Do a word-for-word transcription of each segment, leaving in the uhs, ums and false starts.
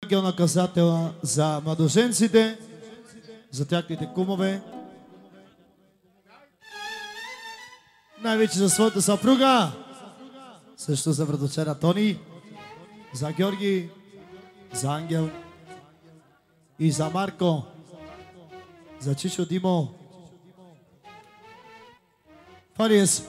наказателна за младоженците, за тяхните кумове, най-вече за своята съпруга, също за вратовчера Тони, за Георги, за Ангел и за Марко, за Чичо Димо. Фариес.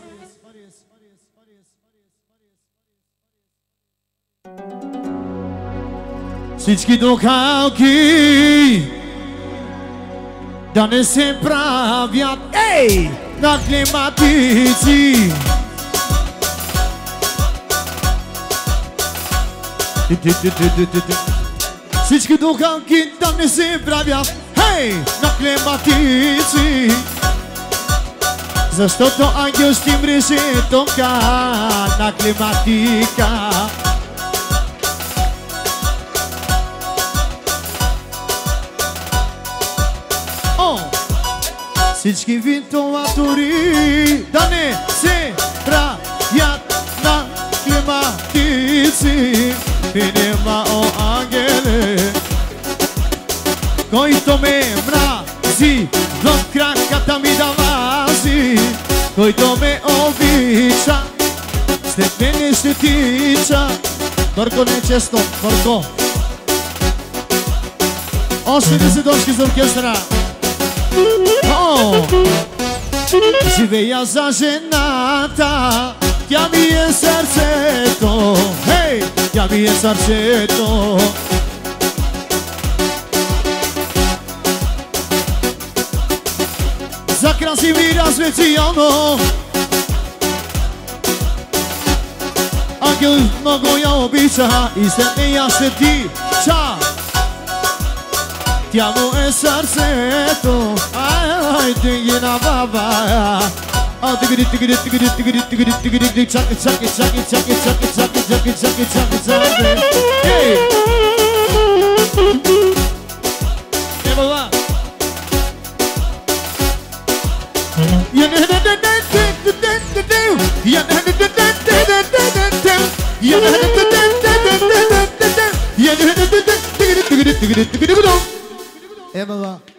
Всички духалки да не се правят, ей, на климатици. Всички духалки да не се правят, ей, на климатици. Защото ангел ще мреше тонка на климатика. Всички вентилатори да не се правят на климатици. Пинема, о ангеле, който ме мрази, в краката ми да лази. Който ме обича, след мене ще тича. Бърко не е честно, Бърко. Още десет дошки за оркестра. Живея за жената, тя ми е сърцето, хей, тя ми е сърцето. За Красимира специално, ангел много я обича и след нея ще тича. Тя му е сърцето, ай, ай, тигина баба. А, тигри, тигри, тигри, тигри, тигри, тигри, тигри, чаки, чаки, чаки, чаки, чаки, чаки, чаки, чаки, чаки, чаки. Ей! Е, баба! Я не не не не не не не не. Я не не не не не не не не. Я не не не не не не не не. Я не не не не не не не не не. Е, баба!